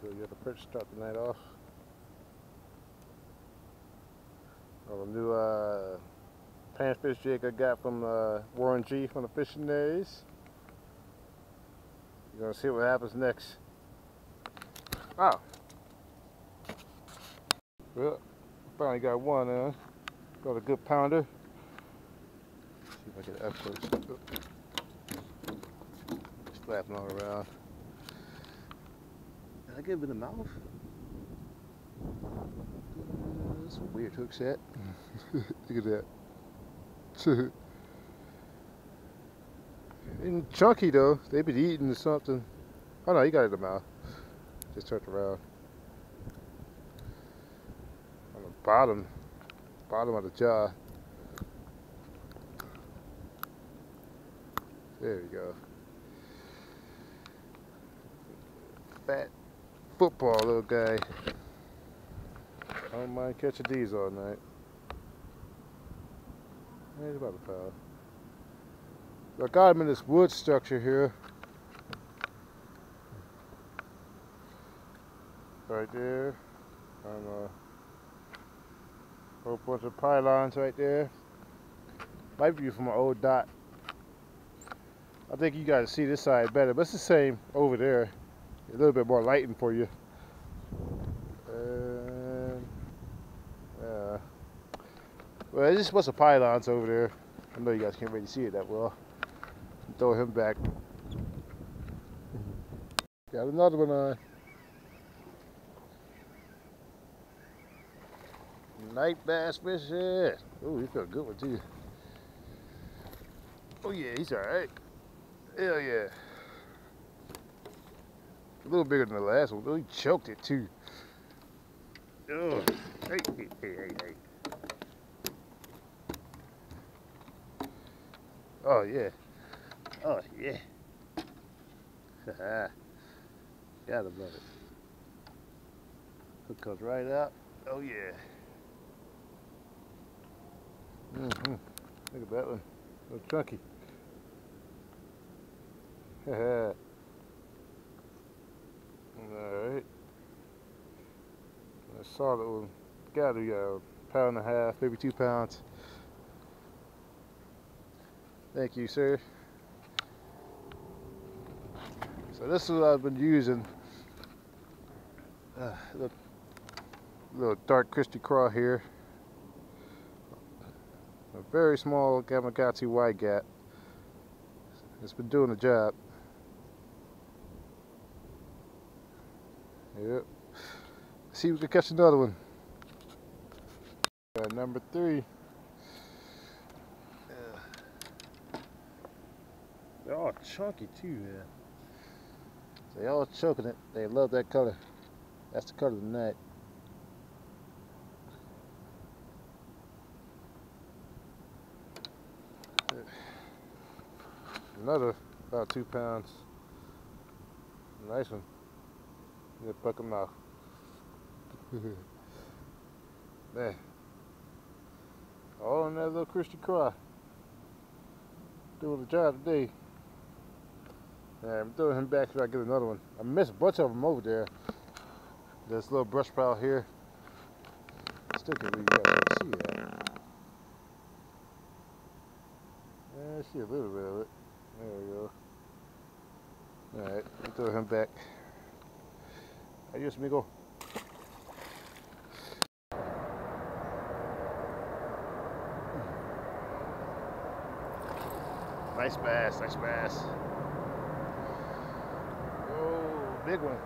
So you have the perch start the night off. Oh, the new panfish jig I got from Warren G from the Fishing Days. You're gonna see what happens next. Oh. Well, finally got one on. Got a good pounder. Let's see if I get it up close. It's flapping all around. Did I get him in the mouth? That's a weird hook set. Look at that. And chunky though. They been eating or something. Oh no, he got it in the mouth. Just turned around. On the bottom of the jaw. There you go. Fat football little guy. I don't mind catching these all night. He's about a pound. I got him in this wood structure here. Right there. And a whole bunch of pylons right there. Might be from an old dot. I think you guys see this side better, but it's the same over there. A little bit more lighting for you. And yeah. Well, it's just a bunch of pylons over there. I know you guys can't really see it that well. Throw him back. Got another one on. Night bass fishing. Oh, he felt a good one too. Oh yeah, he's alright. Hell yeah. A little bigger than the last one. Oh, he choked it too. Oh, hey. Oh yeah. Oh yeah. Gotta love it. Hook comes right up. Oh yeah. Look at that one. A little chunky. Alright. I saw that one. Gotta be a pound and a half, maybe 2 pounds. Thank you, sir. So this is what I've been using. Little dark Christy craw here. A very small Gamakatsu wide gat. It's been doing the job. Yep. See if we can catch another one. Number 3. They're all chunky too, man. They all choking it. They love that color. That's the color of the night. Another about 2 pounds. Nice one. Yeah, buck him out. Man. All on that little Christy craw. Doing the job today. Yeah, I'm throwing him back so I get another one. I missed a bunch of them over there. This little brush pile here. Still can't really see that. Yeah, I see a little bit of it. There we go. Alright, I'll throw him back. Adios, amigo. Nice bass, nice bass. Oh, big one.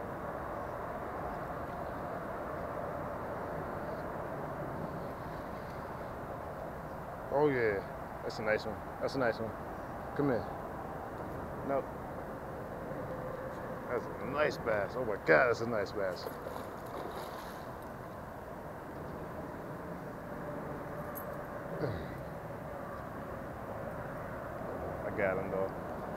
Oh yeah, that's a nice one. That's a nice one. Come here. Nope. That's a nice bass. Oh my God, that's a nice bass. I got him though.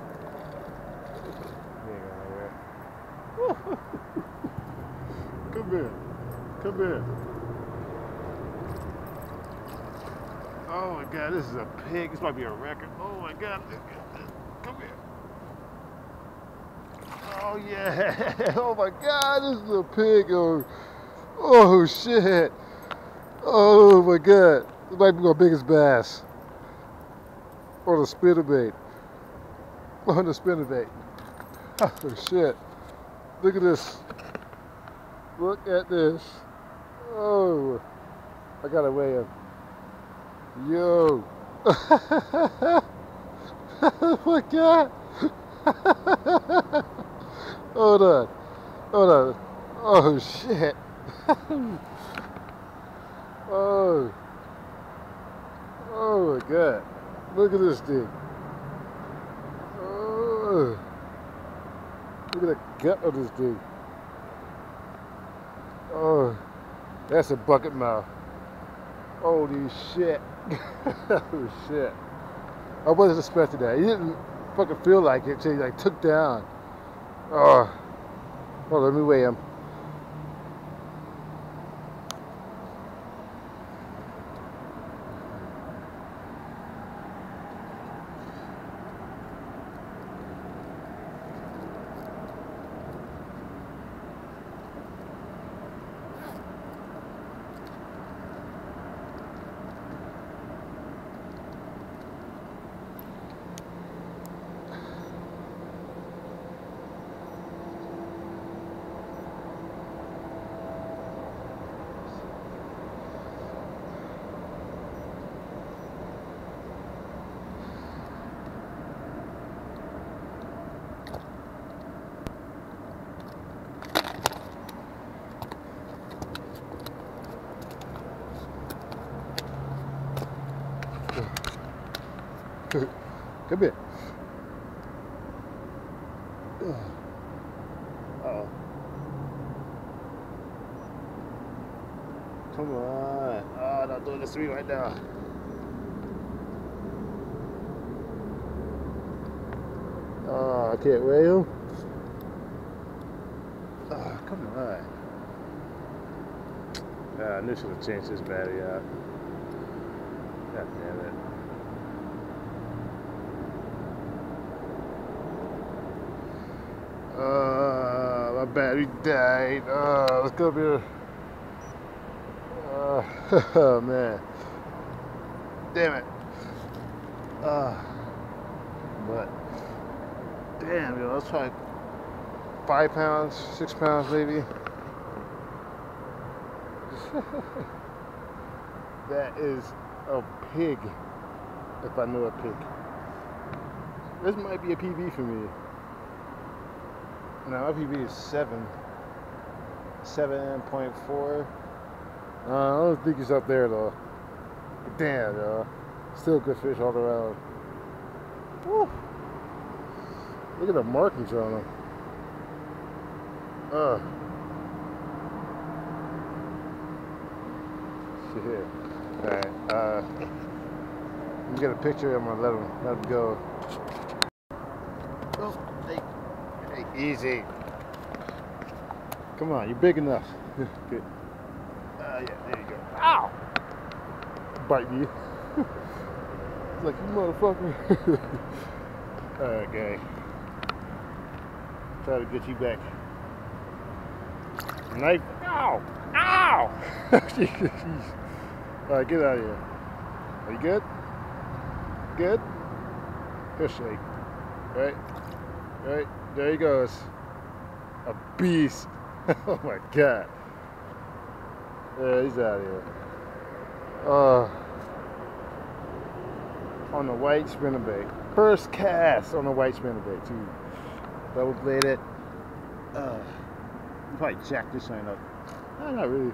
He ain't going nowhere. Come here. Come here. Oh my God, this is a pig. This might be a record. Oh my God. Come here. Oh yeah! Oh my God! This little pig! Oh shit! Oh my God! This might be my biggest bass on the spinnerbait. On the spinnerbait. Oh shit! Look at this! Look at this! Oh! I gotta weigh him. Yo! Oh my God! Hold on. Hold on. Oh shit. Oh. Oh my God. Look at this thing. Oh. Look at the gut of this thing. Oh. That's a bucket mouth. Holy shit. Oh shit. I wasn't expecting that. He didn't fucking feel like it till he like took down. Oh. Hold on, let me weigh him. Come here. Uh-oh. Come on. Oh, don't do this to me right now. Oh, I can't weigh him. Oh, come on. I knew I should have changed this battery out. God damn it. My battery died. Let's go up here. Oh man. Damn it. But damn, yo, let's try 5 pounds, 6 pounds maybe. That is a pig, if I know a pig. This might be a PB for me. Now my PB is 7.4. I don't think he's up there though. But damn, though. Still good fish all around. Woo. Look at the markings on him. Shit. Alright, let me get a picture. I'm gonna let him go. Oh, hey, easy. Come on, you're big enough. Good. Yeah, there you go. Ow! Bite me. It's like, you motherfucker. Alright, gang. Try to get you back. Knife. Ow! Ow! Alright, get out of here. Are you good? Good? Good shake. Right? Right? There he goes. A beast. Oh my God. Yeah, he's out of here. On the white spinnerbait. First cast on the white spinnerbait too. Double bladed. Probably jack this thing up. No, not really.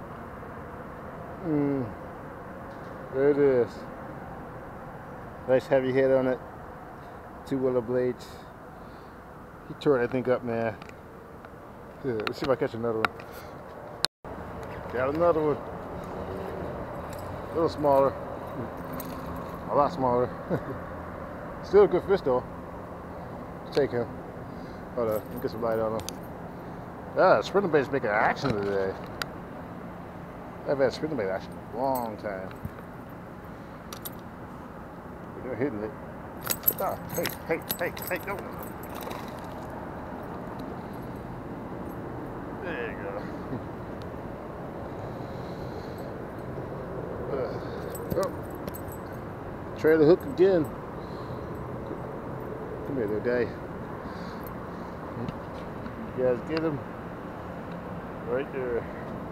There it is. Nice heavy head on it. 2 willow blades. He tore that thing up, man. Yeah, let's see if I catch another one. Got another one. A little smaller. A lot smaller. Still a good fish though. Let's take him. Hold on, let me get some light on him. Spinnerbait's making action today. I've had spinnerbait action a long time. They're hitting it. Oh, hey, no. trailer hook again. Come here, little guy. You guys get him? Right there.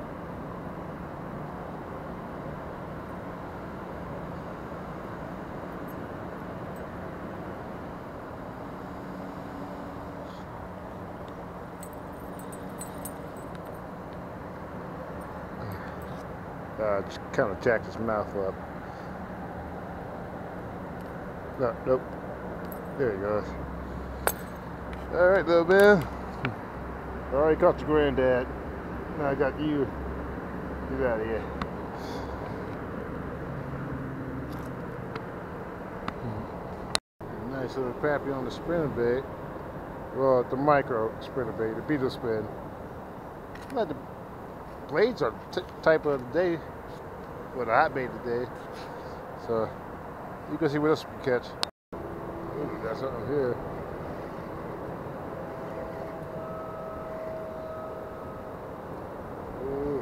Just kind of jacked his mouth up. No, nope. There he goes. All right, little man. Already caught your granddad. Now I got you. Get out of here. Nice little crappie on the spinner bait. Well, the micro spinner bait, the beetle spin. Not the blades are type of the day. Well, the hot bait today. So you can see what else we can catch. Ooh, we got something here. Ooh.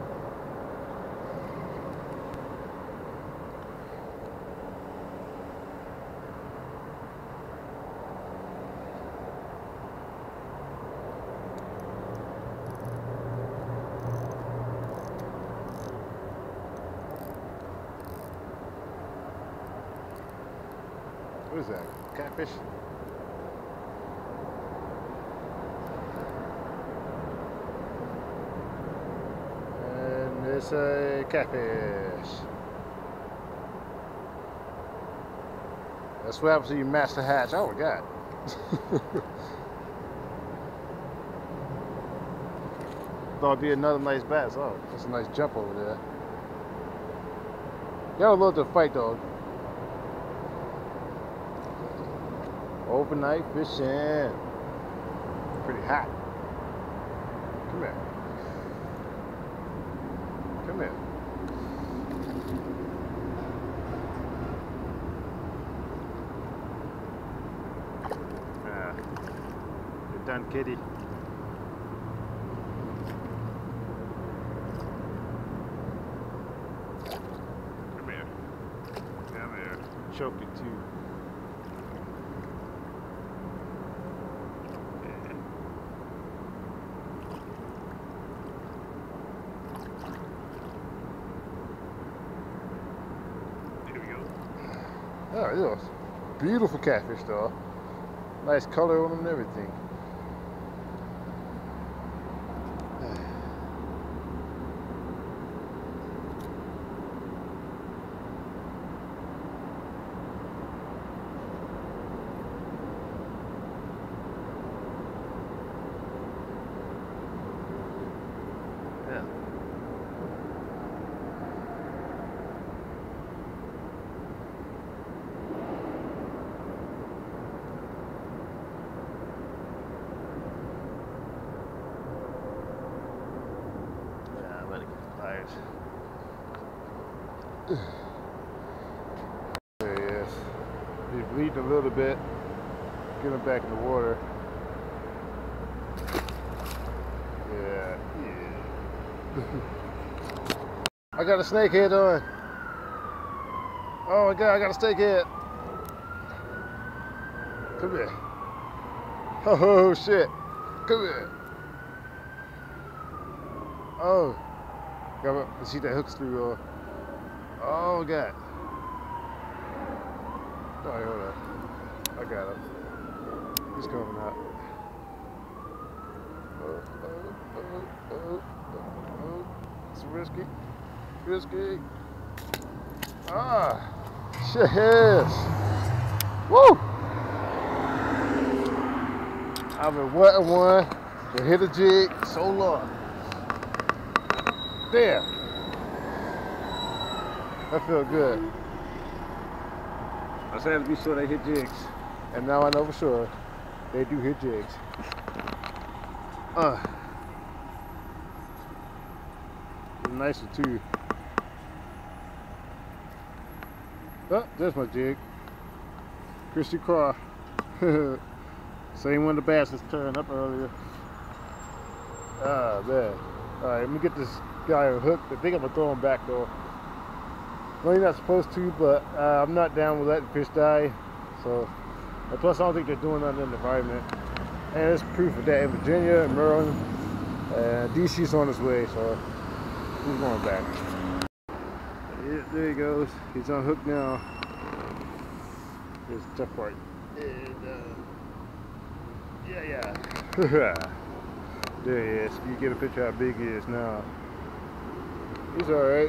What is that? Catfish? And it's a catfish. That's what happens when you match the hatch. Oh my God. Thought it'd be another nice bass. Oh, that's a nice jump over there. Y'all love to fight though. Overnight fishing. Pretty hot. Come here. Come here. You're done, kitty. Come here. Come here. Choke it too. Oh, it was beautiful catfish though. Nice color on them and everything. Yeah. There he is. He's bleeding a little bit. Get him back in the water. Yeah. I got a snakehead on. Oh my God, I got a snakehead. Come here. Oh shit. Come here. Oh. Let's see that hook's through. Oh God. Oh, hold on. I got him. He's coming out. It's risky. Risky. Ah. Shit. Woo. I've been wanting one to hit a jig so long. There. That felt good. I said to be sure they hit jigs. And now I know for sure they do hit jigs. Nicer too. Oh, there's my jig. Christy Craw. Same one the bass was turned up earlier. Ah, man. Alright, let me get this guy hooked. I think I'm gonna throw him back though. No, you're not supposed to, but I'm not down with letting fish die. So, and plus I don't think they're doing nothing in the environment. And there's proof of that in Virginia and Maryland. DC's on his way, so he's going back. Yeah, there he goes. He's on hook now. Here's the tough part. And, yeah. There he is. You get a picture of how big he is now. He's alright.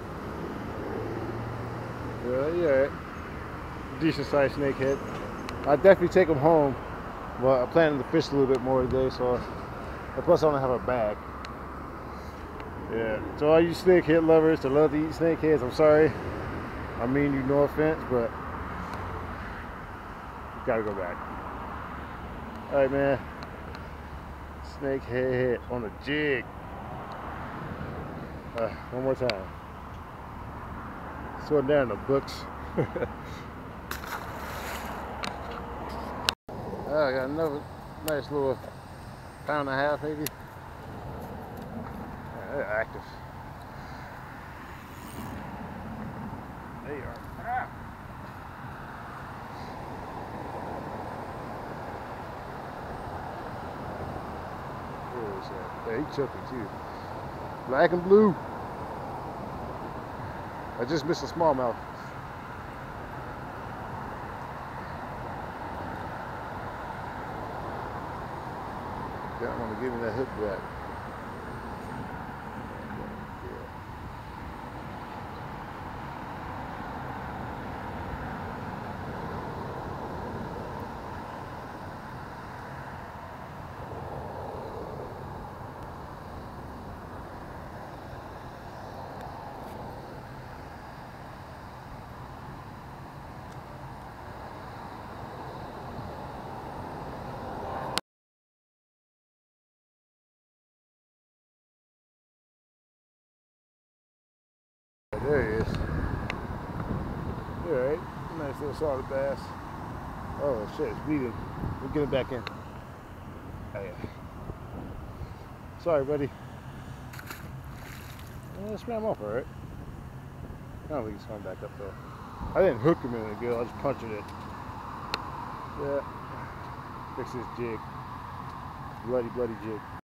Yeah. Decent sized snakehead. I'll definitely take him home. But I'm planning to fish a little bit more today, so and plus I don't have a bag. Yeah. So all you snakehead lovers that love to eat snakeheads, I'm sorry. I mean you, no offense, but you gotta go back. Alright, man. Snakehead on a jig. One more time. It's going down in the books. I got another nice little pound and a half, maybe. Yeah, they're active. There you are. Ah. Where is that? Yeah, he choking too. Black and blue. I just missed a smallmouth. Don't want to give me that hook back. There he is. Alright, nice little solid bass. Oh shit, it's bleeding. We'll get it back in. Oh yeah. Sorry, buddy. Swam off alright. I don't think he's coming back up though. I didn't hook him in the gill, I just punctured it. Yeah. Fix this jig. Bloody jig.